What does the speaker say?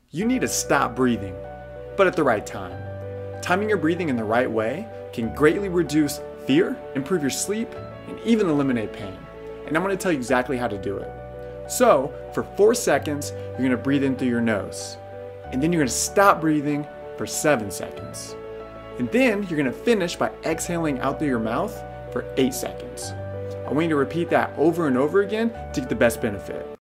You need to stop breathing, but at the right time. Timing your breathing in the right way can greatly reduce fear, improve your sleep, and even eliminate pain. And I'm going to tell you exactly how to do it. So, for 4 seconds, you're going to breathe in through your nose. And then you're going to stop breathing for 7 seconds. And then you're going to finish by exhaling out through your mouth for 8 seconds. I want you to repeat that over and over again to get the best benefit.